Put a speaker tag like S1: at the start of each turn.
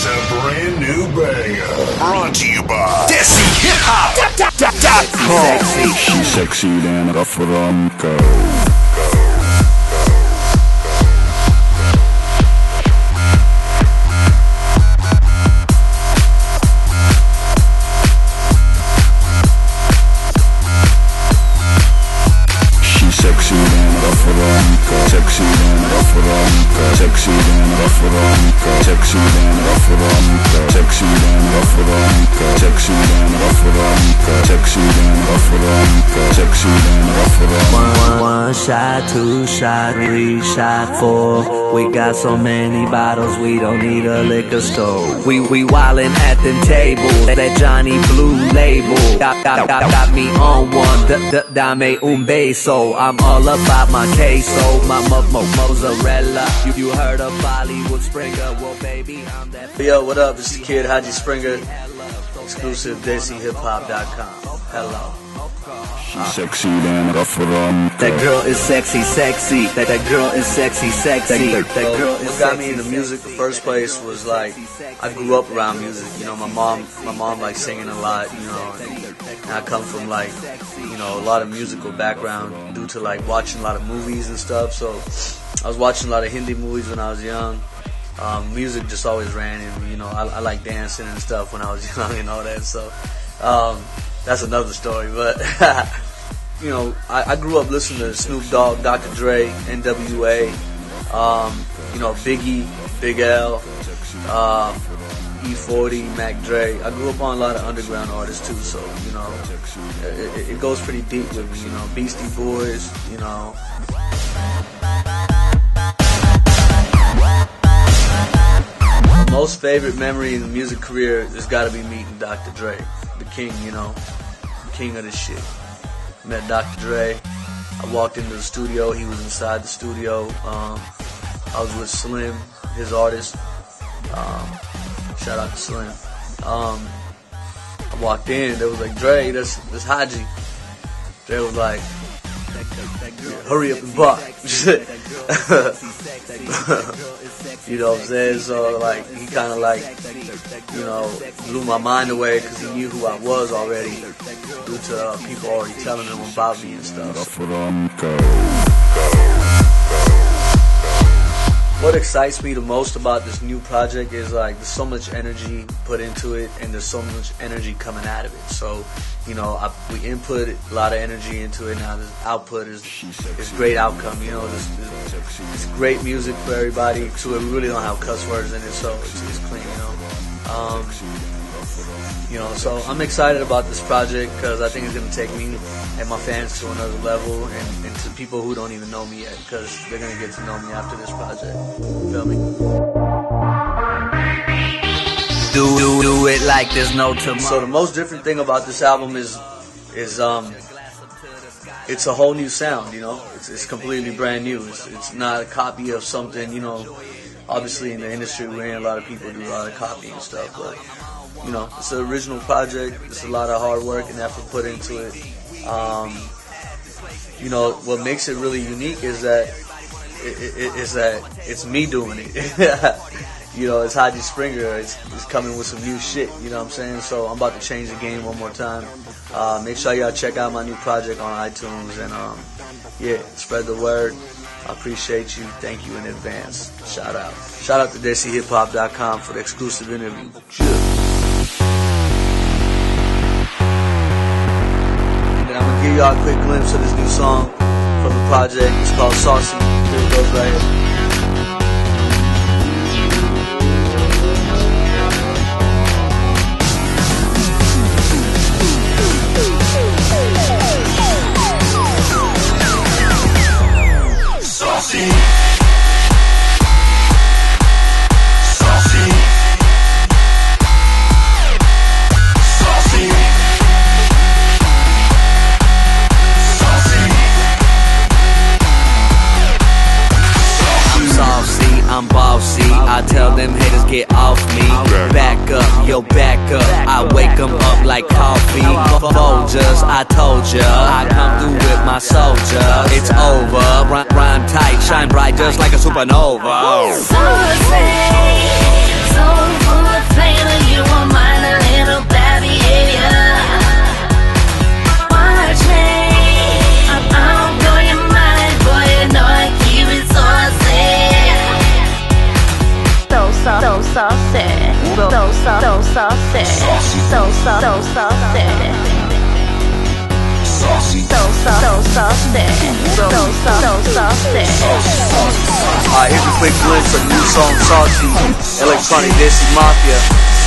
S1: is a brand new banger. Brought to you by DesiHipHop.com.
S2: She's sexy than a Franco. Sexy than a Franco, sexy than a Franco, sexy than a Franco, sexy than a Franco, sexy than a Franco, sexy than a Franco, sexy than a Franco, sexy than a Franco.
S3: One shot, two shot, three shot, four. We got so many bottles, we don't need a liquor store. We wildin' at them tables, that Johnny Blue label. Got me on one, dame un beso. I'm all about my queso, my mozzarella. You heard of Bollywood Springer? Well, baby, I'm that.
S4: Yo, what up? It's the kid Haji Springer, exclusive DesiHipHop.com. Hello.
S2: She's sexy than a Franco.
S3: That girl is sexy, sexy. That girl is sexy, sexy. That girl is
S4: what got me into music in the first place was like I grew up around music. You know, my mom liked singing a lot. You know, and I come from like a lot of musical background due to like watching a lot of movies and stuff. So I was watching a lot of Hindi movies when I was young. Music just always ran in. I like dancing and stuff when I was young and all that. So that's another story. But I grew up listening to Snoop Dogg, Dr. Dre, NWA, Biggie, Big L, E40, Mac Dre. I grew up on a lot of underground artists too, so it goes pretty deep with me. Beastie Boys, My most favorite memory in the music career has got to be meeting Dr. Dre, the king, the king of this shit. Met Dr. Dre. I walked into the studio. He was inside the studio. I was with Slim, his artist. Shout out to Slim. I walked in. They was like, Dre, that's Haji. Dre was like, hurry up and buck. You know what I'm saying? So like he kind of like blew my mind away because he knew who I was already due to people already telling him about me and stuff. What excites me the most about this new project is like there's so much energy put into it and there's so much energy coming out of it. So we input a lot of energy into it. Now the output is great outcome. It's great music for everybody. So we really don't have cuss words in it, so it's clean. So I'm excited about this project because I think it's going to take me and my fans to another level and to people who don't even know me yet because they're going to get to know me after this project. Feel me?
S3: Do it like there's no tomorrow.
S4: So the most different thing about this album is it's a whole new sound. It's completely brand new. It's not a copy of something. Obviously in the industry we're in, a lot of people do a lot of copying and stuff, but it's an original project. It's a lot of hard work and effort put into it. What makes it really unique is that it's me doing it. It's Haji Springer. It's coming with some new shit. You know what I'm saying? So I'm about to change the game one more time. Make sure y'all check out my new project on iTunes and spread the word. I appreciate you. Thank you in advance. Shout out to DesiHipHop.com for the exclusive interview. And then I'm gonna give y'all a quick glimpse of this new song from the project. It's called Saucy. Here it goes right here.
S3: I'm bossy, I tell them haters get off me. Back up, back up, I wake them up like coffee. Folgers, I told ya, I come through with my soldier. It's over, rhyme tight, shine bright just like a supernova.
S5: So good. saucy, so saucy,
S4: Here's a quick glimpse of the new song Saucy, Electronic Desi Mafia.